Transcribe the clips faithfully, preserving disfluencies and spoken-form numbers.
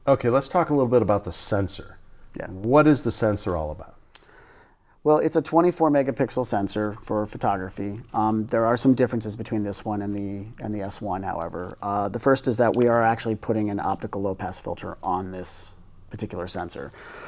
Okay, let's talk a little bit about the sensor. Yeah. What is the sensor all about? Well, it's a twenty-four megapixel sensor for photography. Um, there are some differences between this one and the and the S one, however. Uh, the first is that we are actually putting an optical low-pass filter on this particular sensor.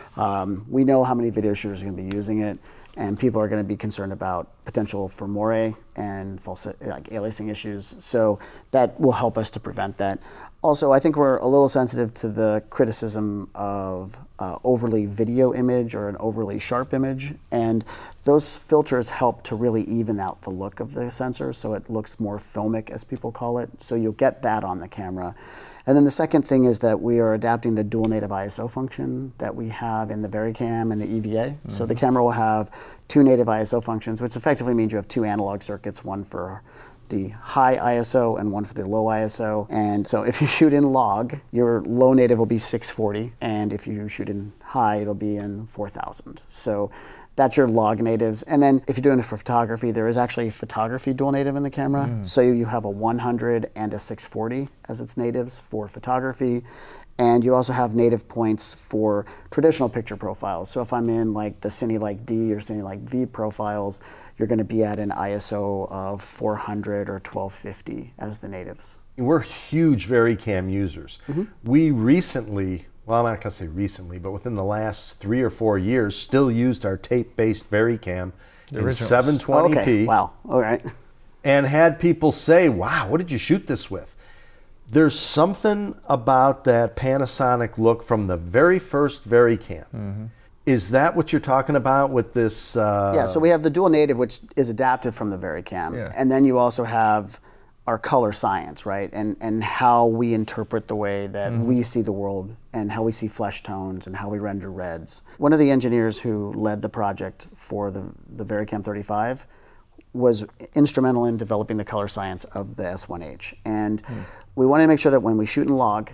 Um, we know how many video shooters are going to be using it, and people are going to be concerned about potential for moire and false, like aliasing issues. So that will help us to prevent that. Also, I think we're a little sensitive to the criticism of uh, overly video image or an overly sharp image, and those filters help to really even out the look of the sensor so it looks more filmic, as people call it. So you'll get that on the camera. And then the second thing is that we are adapting the dual native I S O function that we have in the VariCam and the E V A. Mm-hmm. So the camera will have two native I S O functions, which effectively means you have two analog circuits, one for the high I S O and one for the low I S O. And so if you shoot in log, your low native will be six forty, and if you shoot in high, it'll be in four thousand. So that's your log natives. And then if you're doing it for photography, there is actually a photography dual native in the camera. Mm. So you have a one hundred and a six forty as its natives for photography. And you also have native points for traditional picture profiles. So if I'm in like the Cine Like D or Cine Like V profiles, you're going to be at an I S O of four hundred or twelve fifty as the natives. We're huge VariCam users. Mm-hmm. We recently, well, I'm not going to say recently, but within the last three or four years, still used our tape-based VariCam in seven twenty p. Okay, wow, all right. And had people say, wow, what did you shoot this with? There's something about that Panasonic look from the very first VariCam. Mm-hmm. Is that what you're talking about with this? Uh... Yeah, so we have the dual native, which is adapted from the VariCam. Yeah. And then you also have our color science, right? And, and how we interpret the way that mm-hmm. we see the world and how we see flesh tones and how we render reds. One of the engineers who led the project for the, the VariCam thirty-five was instrumental in developing the color science of the S one H. And mm. we wanted to make sure that when we shoot in log,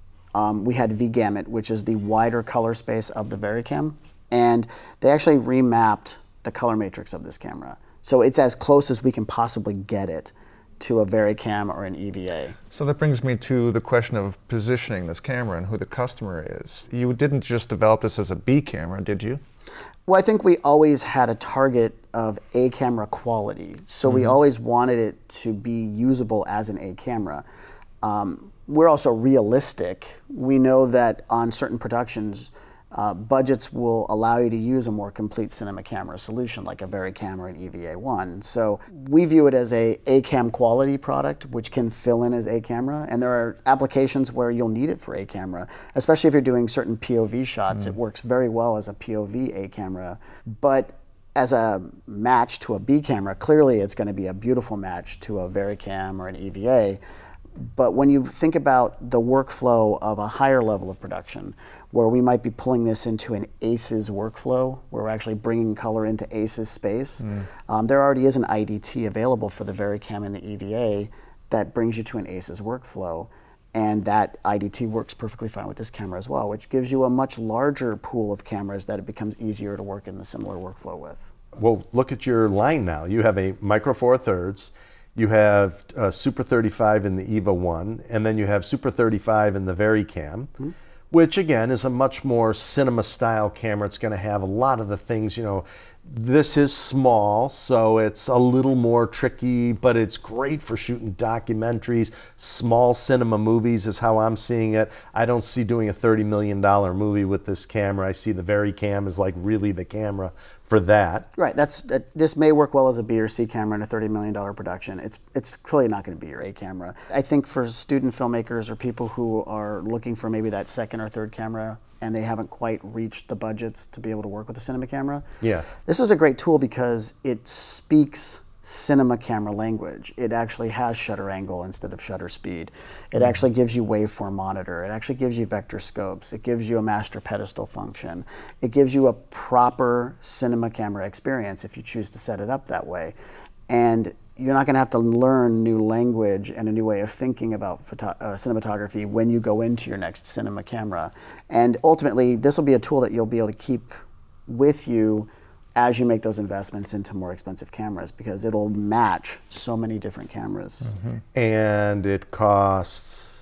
um, we had V gamut, which is the wider color space of the VariCam. And they actually remapped the color matrix of this camera. So it's as close as we can possibly get it to a VariCam or an E V A. So that brings me to the question of positioning this camera and who the customer is. You didn't just develop this as a B camera, did you? Well, I think we always had a target of A camera quality. So mm-hmm. we always wanted it to be usable as an A camera. Um, we're also realistic. We know that on certain productions, Uh, budgets will allow you to use a more complete cinema camera solution like a VariCam or an E V A one. So we view it as a A-cam quality product which can fill in as A camera, and there are applications where you'll need it for A camera, especially if you're doing certain P O V shots. Mm. It works very well as a P O V A camera, but as a match to a B camera, clearly it's going to be a beautiful match to a VariCam or an E V A. But when you think about the workflow of a higher level of production, where we might be pulling this into an A C E S workflow, where we're actually bringing color into A C E S space, mm. um, there already is an I D T available for the VariCam and the E V A that brings you to an A C E S workflow. And that I D T works perfectly fine with this camera as well, which gives you a much larger pool of cameras that it becomes easier to work in the similar workflow with. Well, look at your line now. You have a Micro Four Thirds. You have uh, Super thirty-five in the EVA one, and then you have Super thirty-five in the VariCam, mm-hmm. which again is a much more cinema style camera. It's going to have a lot of the things, you know, this is small, so it's a little more tricky, but it's great for shooting documentaries. Small cinema movies is how I'm seeing it. I don't see doing a thirty million dollar movie with this camera. I see the VariCam as like really the camera for that. Right, that's that, this may work well as a B or C camera in a thirty million dollar production. It's it's clearly not going to be your A camera. I think for student filmmakers or people who are looking for maybe that second or third camera and they haven't quite reached the budgets to be able to work with a cinema camera, yeah, this is a great tool because it speaks cinema camera language. It actually has shutter angle instead of shutter speed. It mm. actually gives you waveform monitor. It actually gives you vector scopes. It gives you a master pedestal function. It gives you a proper cinema camera experience if you choose to set it up that way. And you're not going to have to learn new language and a new way of thinking about photo uh, cinematography when you go into your next cinema camera. And ultimately, this will be a tool that you'll be able to keep with you as you make those investments into more expensive cameras, because it'll match so many different cameras. Mm-hmm. And it costs?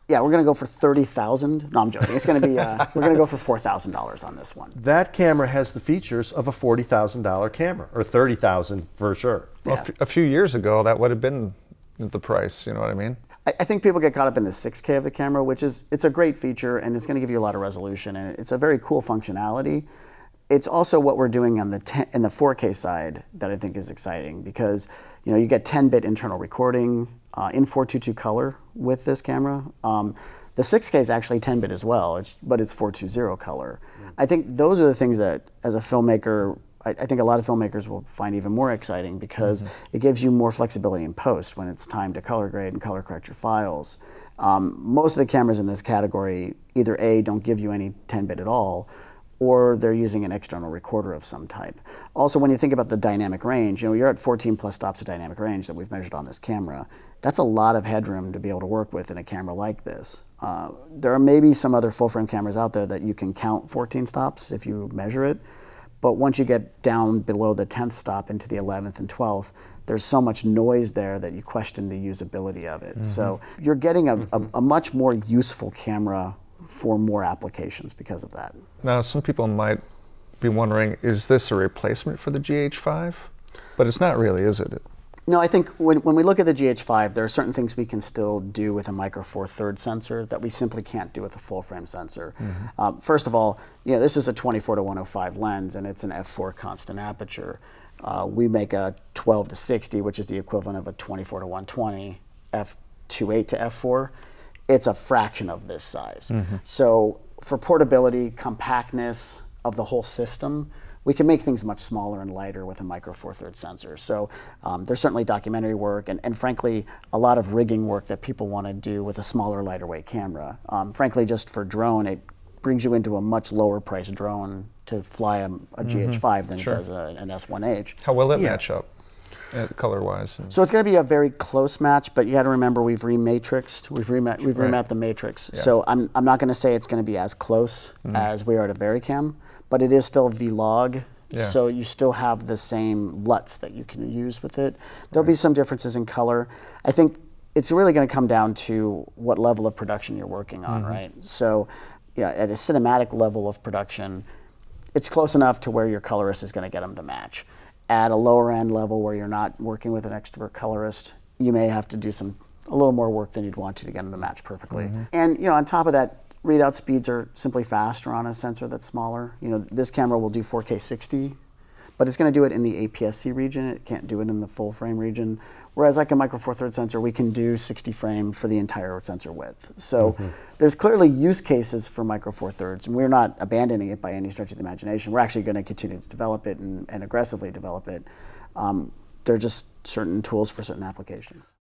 Yeah, we're going to go for thirty thousand dollars. No, I'm joking. It's going to be, uh, we're going to go for four thousand dollars on this one. That camera has the features of a forty thousand dollar camera, or thirty thousand dollars for sure. Well, Yeah. a few years ago, that would have been the price, you know what I mean? I, I think people get caught up in the six K of the camera, which is, it's a great feature, and it's going to give you a lot of resolution, and it's a very cool functionality. It's also what we're doing on the ten, in the four K side that I think is exciting, because you know you get ten bit internal recording uh, in four twenty-two color with this camera. Um, the six K is actually ten bit as well, it's, but it's four twenty color. Mm. I think those are the things that, as a filmmaker, I, I think a lot of filmmakers will find even more exciting, because mm-hmm. it gives you more flexibility in post when it's time to color grade and color correct your files. Um, most of the cameras in this category either A, don't give you any ten bit at all, or they're using an external recorder of some type. Also, when you think about the dynamic range, you know, you're at fourteen plus stops of dynamic range that we've measured on this camera. That's a lot of headroom to be able to work with in a camera like this. Uh, there are maybe some other full frame cameras out there that you can count fourteen stops if you measure it, but once you get down below the tenth stop into the eleventh and twelfth, there's so much noise there that you question the usability of it. Mm-hmm. So you're getting a, mm-hmm. a, a much more useful camera for more applications because of that. Now, some people might be wondering, is this a replacement for the G H five? But it's not really, is it? No, I think when, when we look at the G H five, there are certain things we can still do with a micro four thirds sensor that we simply can't do with a full frame sensor. Mm-hmm. um, first of all, you know, this is a twenty-four to one oh five lens, and it's an f four constant aperture. Uh, we make a twelve to sixty, which is the equivalent of a twenty-four to one twenty, f two point eight to f four. It's a fraction of this size. Mm-hmm. So for portability, compactness of the whole system, we can make things much smaller and lighter with a micro four thirds sensor. So um, there's certainly documentary work and, and frankly, a lot of rigging work that people want to do with a smaller, lighter weight camera. Um, frankly, just for drone, it brings you into a much lower price drone to fly a, a mm-hmm. G H five than sure. it does a, an S one H. How will it yeah. match up? Uh, color-wise. So it's going to be a very close match, but you got to remember we've rematrixed, we've remat, we've right. remapped the matrix. Yeah. So I'm I'm not going to say it's going to be as close mm-hmm. as we are to VariCam, but it is still V-Log. Yeah. So you still have the same L U Ts that you can use with it. There'll right. be some differences in color. I think it's really going to come down to what level of production you're working on, mm-hmm. right? So yeah, at a cinematic level of production, it's close enough to where your colorist is going to get them to match. At a lower end level where you're not working with an expert colorist, you may have to do some a little more work than you'd want to to get them to match perfectly. Mm-hmm. And you know, on top of that, readout speeds are simply faster on a sensor that's smaller. You know, this camera will do four K sixty, but it's going to do it in the A P S C region. It can't do it in the full frame region. Whereas like a micro four thirds sensor, we can do sixty frame for the entire sensor width. So mm-hmm. there's clearly use cases for micro four thirds, and we're not abandoning it by any stretch of the imagination. We're actually going to continue to develop it and, and aggressively develop it. Um, they're just certain tools for certain applications.